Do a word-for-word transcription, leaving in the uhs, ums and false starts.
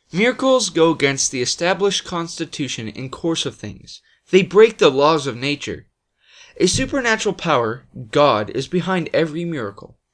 Miracles go against the established constitution and course of things. They break the laws of nature. A supernatural power, God, is behind every miracle.